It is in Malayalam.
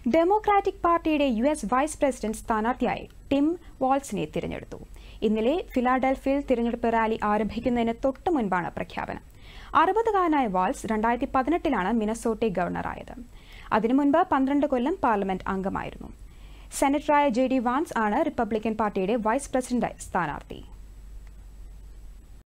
ഡെമോക്രാറ്റിക് പാർട്ടിയുടെ യുഎസ് വൈസ് പ്രസിഡന്റ് സ്ഥാനാർത്ഥിയായി ടിം വാൾസിനെ തിരഞ്ഞെടുത്തു. ഇന്നലെ ഫിലാഡൽഫിയയിൽ തിരഞ്ഞെടുപ്പ് റാലി ആരംഭിക്കുന്നതിന് തൊട്ടു മുൻപാണ് പ്രഖ്യാപനം. 60-കാരനായ വാൾസ് 2018-ലാണ് മിനസോട്ട ഗവർണറായത്. അതിനു മുൻപ് 12 കൊല്ലം പാർലമെന്റ് അംഗമായിരുന്നു. സെനറ്ററായ JD വാൻസ് ആണ് റിപ്പബ്ലിക്കൻ പാർട്ടിയുടെ വൈസ് പ്രസിഡന്റായി സ്ഥാനാർത്ഥി.